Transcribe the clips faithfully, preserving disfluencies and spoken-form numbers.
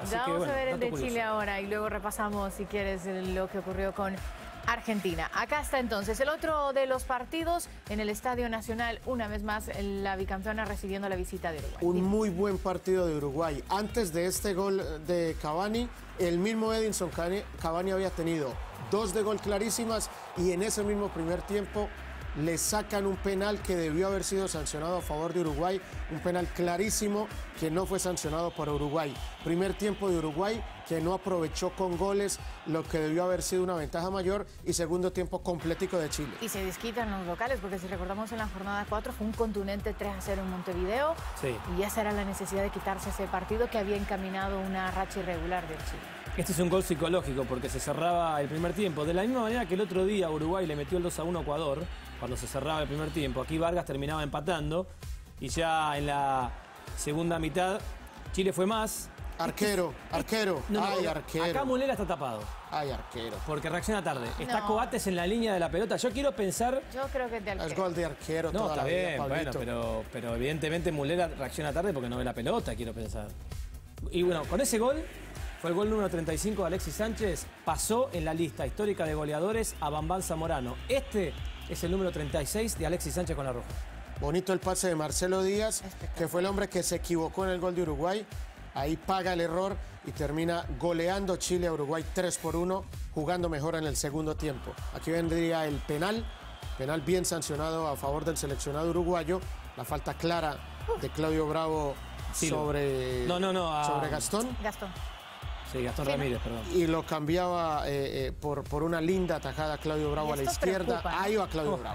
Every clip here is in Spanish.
Así Ya que, vamos bueno, a ver el dato de curioso. Chile ahora y luego repasamos, si quieres, lo que ocurrió con Argentina. Acá está entonces el otro de los partidos en el Estadio Nacional. Una vez más, la bicampeona recibiendo la visita de Uruguay. Un muy buen partido de Uruguay. Antes de este gol de Cavani, el mismo Edinson Cavani había tenido dos de gol clarísimas y en ese mismo primer tiempo le sacan un penal que debió haber sido sancionado a favor de Uruguay, un penal clarísimo que no fue sancionado por Uruguay. Primer tiempo de Uruguay que no aprovechó con goles lo que debió haber sido una ventaja mayor y segundo tiempo completico de Chile. Y se desquitan los locales porque si recordamos en la jornada cuatro fue un contundente tres a cero en Montevideo. Sí. Y esa era la necesidad de quitarse ese partido que había encaminado una racha irregular del Chile. Este es un gol psicológico porque se cerraba el primer tiempo. De la misma manera que el otro día Uruguay le metió el dos a uno a Ecuador, cuando se cerraba el primer tiempo. Aquí Vargas terminaba empatando y ya en la segunda mitad Chile fue más. Arquero, arquero, No, no, ay, arquero. Acá Mulera está tapado. Ay, arquero. Porque reacciona tarde. Está No. Coates en la línea de la pelota. Yo quiero pensar... Yo creo que es de Es arquero. gol de arquero No, toda está la vida, bien, Pablito. bueno, pero, pero evidentemente Mulera reacciona tarde porque no ve la pelota, quiero pensar. Y bueno, con ese gol, fue el gol número treinta y cinco de Alexis Sánchez, pasó en la lista histórica de goleadores a Bambán Zamorano. Este es el número treinta y seis de Alexis Sánchez con la roja. Bonito el pase de Marcelo Díaz, que fue el hombre que se equivocó en el gol de Uruguay. Ahí paga el error y termina goleando Chile a Uruguay tres por uno, jugando mejor en el segundo tiempo. Aquí vendría el penal, penal bien sancionado a favor del seleccionado uruguayo. La falta clara de Claudio Bravo Sí, sobre, no, no, no, a- sobre Gastón. Gastón. Sí, Gastón Sí, Ramírez, perdón. Y lo cambiaba eh, eh, por, por una linda atajada Claudio Bravo Y a la esto izquierda. preocupa, ¿no? Ahí va Claudio Oh. Bravo.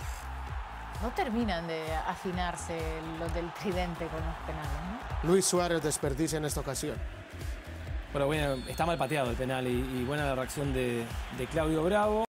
No terminan de afinarse los del tridente con los penales, ¿no? Luis Suárez desperdicia en esta ocasión. Pero bueno, está mal pateado el penal y, y buena la reacción de, de Claudio Bravo.